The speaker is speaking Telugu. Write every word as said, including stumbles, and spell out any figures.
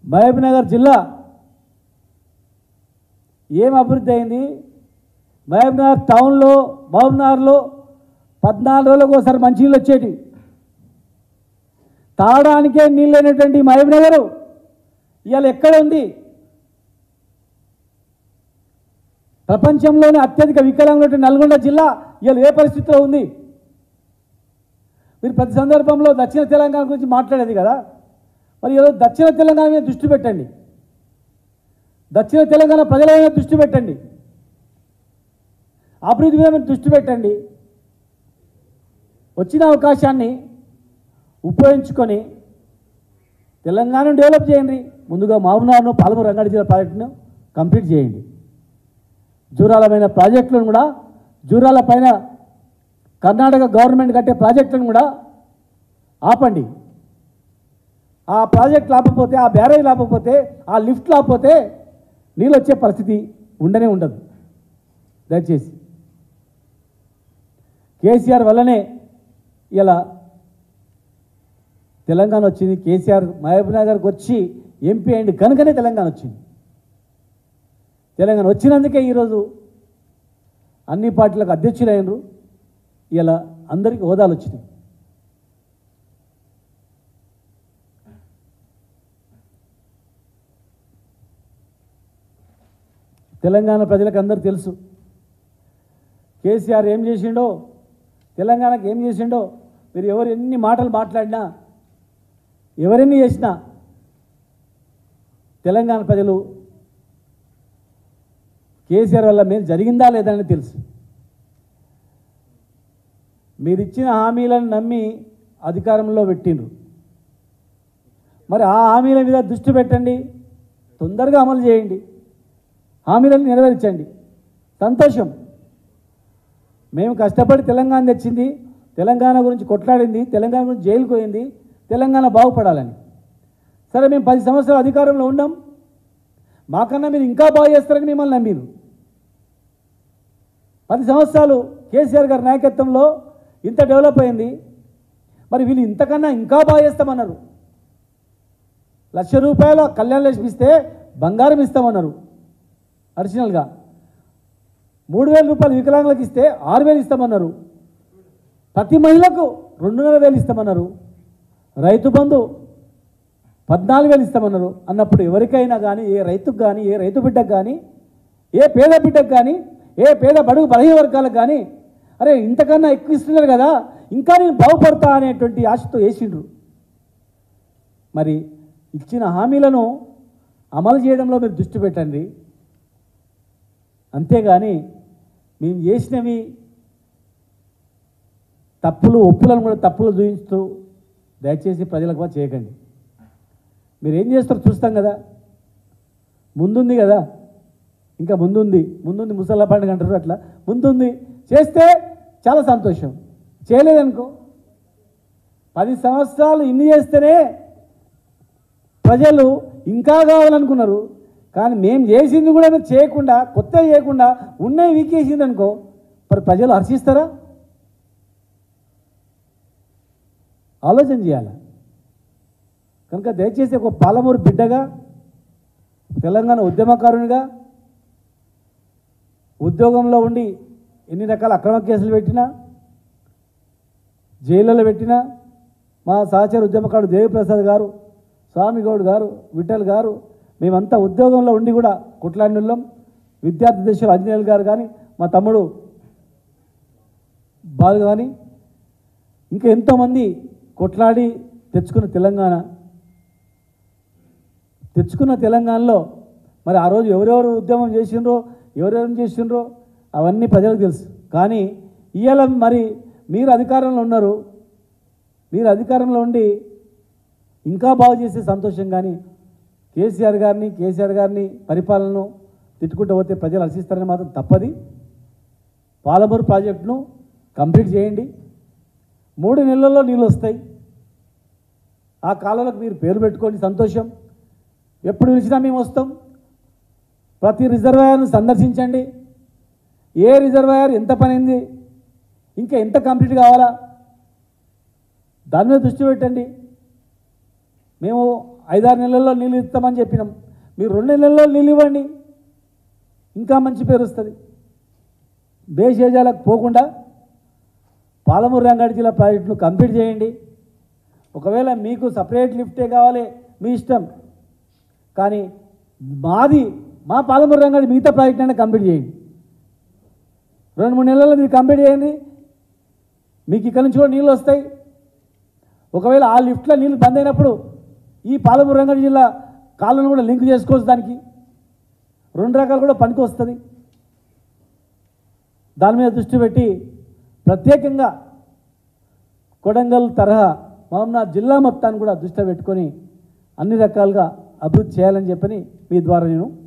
మహబూబ్నగర్ జిల్లా ఏం అభివృద్ధి అయింది? మహబూబ్నగర్ టౌన్లో మహబూబ్నగర్లో పద్నాలుగు రోజులకు ఒకసారి మంచినీళ్ళు వచ్చేటి, తాగడానికే నీళ్ళు లేనటువంటి మహబూబ్నగర్ ఇవాళ ఎక్కడ ఉంది? ప్రపంచంలోనే అత్యధిక వికలాంగుల నల్గొండ జిల్లా ఇవాళ ఏ పరిస్థితిలో ఉంది? మీరు ప్రతి సందర్భంలో దక్షిణ తెలంగాణ గురించి మాట్లాడేది కదా, మరి ఈరోజు దక్షిణ తెలంగాణ మీద దృష్టి పెట్టండి, దక్షిణ తెలంగాణ ప్రజల మీద దృష్టి పెట్టండి, అభివృద్ధి మీద మీరు దృష్టి పెట్టండి. వచ్చిన అవకాశాన్ని ఉపయోగించుకొని తెలంగాణను డెవలప్ చేయండి. ముందుగా మహబూబ్నగర్ను పాలమూరు రంగారెడ్డి జిల్లా ప్రాజెక్టును కంప్లీట్ చేయండి. జూరాలమైన ప్రాజెక్టులను కూడా, జూరాల పైన కర్ణాటక గవర్నమెంట్ కట్టే ప్రాజెక్టులను కూడా ఆపండి. ఆ ప్రాజెక్ట్ లేకపోతే, ఆ బ్యారేజ్ లేకపోతే, ఆ లిఫ్ట్ లేకపోతే నీళ్ళు వచ్చే పరిస్థితి ఉండనే ఉండదు. దయచేసి కేసీఆర్ వల్లనే ఇలా తెలంగాణ వచ్చింది. కేసీఆర్ మహబూబ్నగర్కి వచ్చి ఎంపీ అయింది కనుకనే తెలంగాణ వచ్చింది. తెలంగాణ వచ్చినందుకే ఈరోజు అన్ని పార్టీలకు అధ్యక్షులైనరు, ఇలా అందరికీ హోదాలు వచ్చినాయి. తెలంగాణ ప్రజలకు అందరూ తెలుసు కేసీఆర్ ఏం చేసిండో, తెలంగాణకు ఏం చేసిండో. మీరు ఎవరు ఎన్ని మాటలు మాట్లాడినా, ఎవరెన్ని చేసినా తెలంగాణ ప్రజలు కేసీఆర్ వల్ల మీరు జరిగిందా లేదని తెలుసు. మీరు ఇచ్చిన హామీలను నమ్మి అధికారంలో పెట్టిండ్రు. మరి ఆ హామీల మీద దృష్టి పెట్టండి, తొందరగా అమలు చేయండి, హామీలను నెరవేర్చండి. సంతోషం. మేము కష్టపడి తెలంగాణ తెచ్చింది, తెలంగాణ గురించి కొట్లాడింది, తెలంగాణ గురించి జైలుకు పోయింది, తెలంగాణ బాగుపడాలని. సరే, మేము పది సంవత్సరాలు అధికారంలో ఉన్నాం, మాకన్నా మీరు ఇంకా బాగు చేస్తారని మిమ్మల్ని నమ్మిరు. పది సంవత్సరాలు కేసీఆర్ గారి నాయకత్వంలో ఇంత డెవలప్ అయింది, మరి వీళ్ళు ఇంతకన్నా ఇంకా బాగా చేస్తామన్నారు. లక్ష రూపాయలు కళ్యాణ లక్ష్మి ఇస్తే బంగారం ఇస్తామన్నారు అడిషనల్గా. మూడు వేల రూపాయలు వికలాంగులకు ఇస్తే ఆరు వేలు ఇస్తామన్నారు. ప్రతి మహిళకు రెండున్నర వేలు ఇస్తామన్నారు. రైతు బంధు పద్నాలుగు వేలు ఇస్తామన్నారు. అన్నప్పుడు ఎవరికైనా కానీ, ఏ రైతుకు కానీ, ఏ రైతు బిడ్డకు కానీ, ఏ పేద బిడ్డకు కానీ, ఏ పేద బడుగు బలహీన వర్గాలకు కానీ, అరే ఇంతకన్నా ఎక్కువ ఇస్తున్నారు కదా, ఇంకా నేను బాగుపడతా అనేటువంటి ఆశతో వేసిండ్రు. మరి ఇచ్చిన హామీలను అమలు చేయడంలో మీరు దృష్టి పెట్టండి. అంతేగాని మేము చేసినవి తప్పులు ఒప్పులను కూడా తప్పులు చూపిస్తూ దయచేసి ప్రజలకు చేయకండి. మీరు ఏం చేస్తారో చూస్తాం కదా, ముందుంది కదా, ఇంకా ముందుంది ముందుంది ముసల్లా పండుగ అంటారు, అట్లా ముందుంది. చేస్తే చాలా సంతోషం, చేయలేదనుకో పది సంవత్సరాలు ఇన్ని చేస్తేనే ప్రజలు ఇంకా కావాలనుకున్నారు. కానీ మేము చేసింది కూడా మీరు చేయకుండా, కొత్త చేయకుండా ఉన్నవి వీకేసింది అనుకో, మరి ప్రజలు హర్షిస్తారా? ఆలోచన చేయాలి. కనుక దయచేసి ఒక పాలమూరు బిడ్డగా, తెలంగాణ ఉద్యమకారునిగా, ఉద్యోగంలో ఉండి ఎన్ని రకాల అక్రమ కేసులు పెట్టినా, జైళ్ళలో పెట్టినా, మా సహచర ఉద్యమకారుడు దేవిప్రసాద్ గారు, స్వామిగౌడ్ గారు, విఠల్ గారు, మేమంతా ఉద్యోగంలో ఉండి కూడా కొట్లాడినోళ్ళం. విద్యార్థి దశలో అంజనేయులు గారు కానీ, మా తమ్ముడు బాలు కానీ, ఇంకా ఎంతోమంది కొట్లాడి తెచ్చుకున్న తెలంగాణ తెచ్చుకున్న తెలంగాణలో మరి ఆ రోజు ఎవరెవరు ఉద్యమం చేసిండ్రో, ఎవరెవరు చేసిండ్రో అవన్నీ ప్రజలకు తెలుసు. కానీ ఇవాళ మరి మీరు అధికారంలో ఉన్నారు, మీరు అధికారంలో ఉండి ఇంకా బాగు చేసే సంతోషం. కానీ కేసీఆర్ గారిని కేసీఆర్ గారిని పరిపాలనను తిట్టుకుంటూ పోతే ప్రజలు హర్షిస్తారని మాత్రం తప్పది. పాలమూరు ప్రాజెక్టును కంప్లీట్ చేయండి. మూడు నెలల్లో నీళ్ళు వస్తాయి. ఆ కాలంలోకి మీరు పేరు పెట్టుకోండి, సంతోషం. ఎప్పుడు పిలిచినా మేము వస్తాం. ప్రతి రిజర్వాయర్ను సందర్శించండి. ఏ రిజర్వాయర్ ఎంత పని అయింది, ఇంకా ఎంత కంప్లీట్ కావాలా, దాని మీద దృష్టి పెట్టండి. మేము ఐదారు నెలల్లో నీళ్ళు ఇస్తామని చెప్పినాం, మీరు రెండు నెలల్లో నీళ్ళు ఇవ్వండి, ఇంకా మంచి పేరు వస్తుంది. బేషేజాలకు పోకుండా పాలమూరు రంగారెడ్డి జిల్లా ప్రాజెక్టును కంప్లీట్ చేయండి. ఒకవేళ మీకు సపరేట్ లిఫ్టే కావాలి మీ ఇష్టం, కానీ మాది మా పాలమూరు రంగారెడ్డి మిగతా ప్రాజెక్ట్ అయినా కంప్లీట్ చేయండి. రెండు మూడు నెలల్లో మీరు కంప్లీట్ చేయండి, మీకు ఇక్కడ నుంచి కూడా నీళ్ళు వస్తాయి. ఒకవేళ ఆ లిఫ్ట్లో నీళ్ళు బంద్ అయినప్పుడు ఈ పాలమూరు రంగారెడ్డి జిల్లా కాళ్ళను కూడా లింక్ చేసుకోవచ్చు, దానికి రెండు రకాలు కూడా పనికి వస్తుంది. దాని మీద దృష్టి పెట్టి ప్రత్యేకంగా కొడంగల్ తరహా మహబూబ్నగర్ జిల్లా మొత్తాన్ని కూడా దృష్టిలో పెట్టుకొని అన్ని రకాలుగా అభివృద్ధి చేయాలని చెప్పని మీ ద్వారా నేను